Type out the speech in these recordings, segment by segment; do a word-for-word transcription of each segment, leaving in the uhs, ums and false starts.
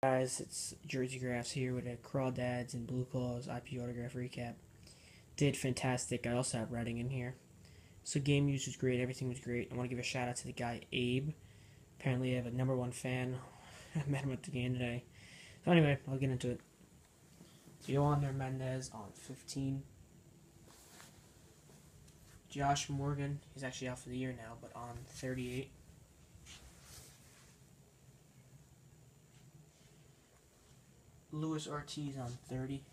Guys, it's Jersey Graphs here with a Crawdads and Blue Claws I P autograph recap. Did fantastic. I also have Redding in here. So game use was great. Everything was great. I want to give a shout out to the guy Abe. Apparently I have a number one fan. I met him at the game today. So anyway, I'll get into it. Yoander Mendez on fifteen. Josh Morgan, he's actually out for the year now, but on thirty-eight. Luis Ortiz on thirty.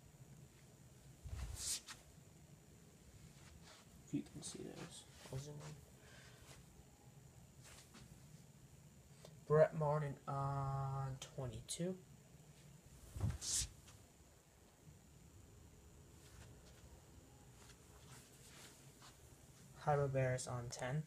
If you can see those. Brett Martin on twenty-two. Jairo Barris on ten.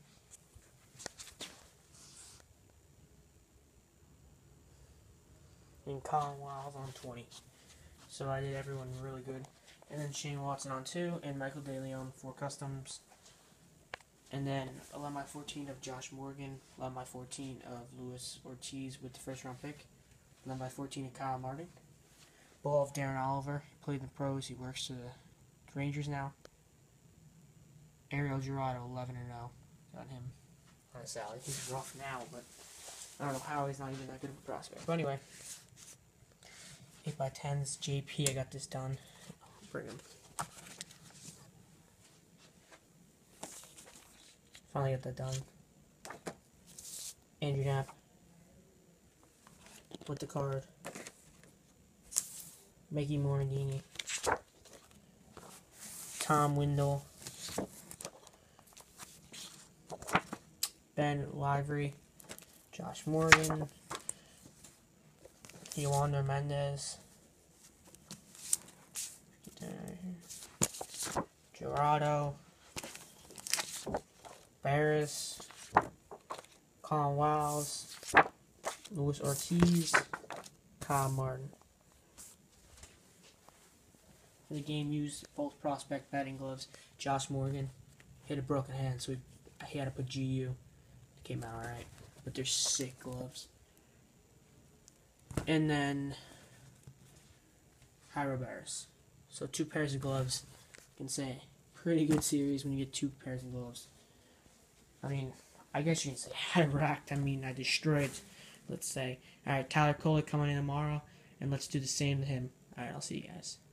And Colin Wiles on twenty. So I did everyone really good. And then Shane Watson on two, and Michael DeLeon for customs. And then eleven by fourteen of Josh Morgan, eleven by fourteen of Luis Ortiz with the first round pick, eleven by fourteen of Kyle Martin. Ball of Darren Oliver, he played in the pros, he works for the Rangers now. Ariel Gerardo, eleven and oh. Got him on a salary. He's rough now, but I don't know how he's not even that good of a prospect. But anyway, eight by tens, J P, I got this done. I'll bring him. Finally got that done. Andrew Knapp with the card. Mickey Morandini. Tom Windle. Ben Livery. Josh Morgan. Yoander Mendez. Gerardo. Barris. Colin Wiles. Luis Ortiz. Kyle Martin. For the game used both prospect batting gloves. Josh Morgan hit a broken hand, so he, he had to put G U. It came out alright. But they're sick gloves. And then Jairo Barris. So two pairs of gloves. You can say pretty good series when you get two pairs of gloves. I mean, I guess you can say I racked. I mean, I destroyed, let's say. Alright, Tyler Kohler coming in tomorrow, and let's do the same to him. Alright, I'll see you guys.